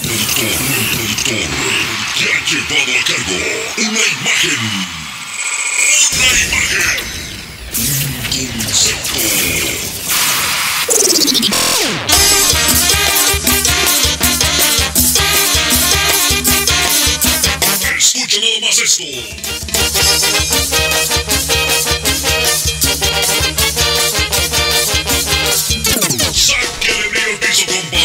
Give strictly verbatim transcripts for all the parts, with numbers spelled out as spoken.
productor, el productor, que ha llevado a cargo una imagen. Una imagen. Un concepto. Escucha nada más esto. Sáquele brillo al piso, compa.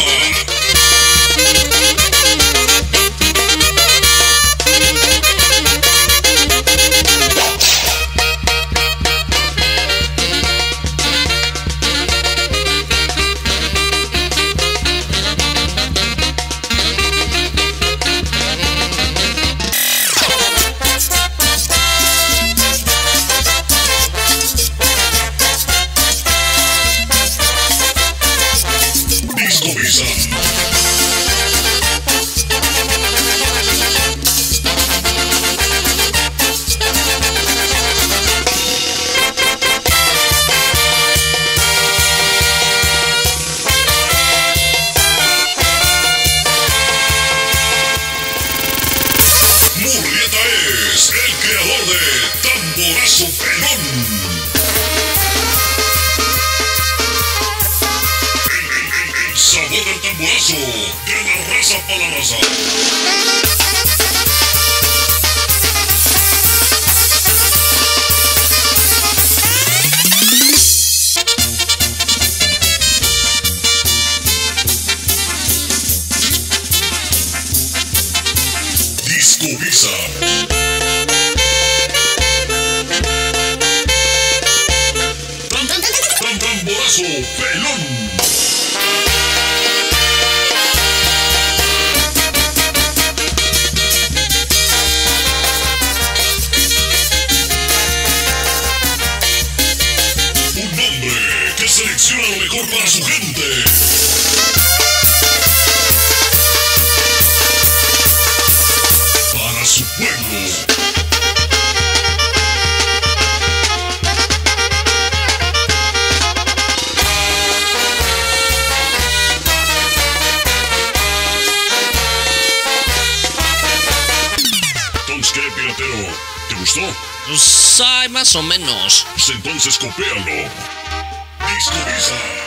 Murrieta es el creador de Tamborazo Pelón. El, el, el, el sabor del tamborazo, de la raza para la raza. Disco Visa. Tam, tam, tam, tamborazo pelón. Un hombre que selecciona lo mejor para su gente. Su pueblo. Entonces, ¿qué, piratero? ¿Te gustó? Pues, ay, más o menos. Pues entonces, copéalo. Disco Visa.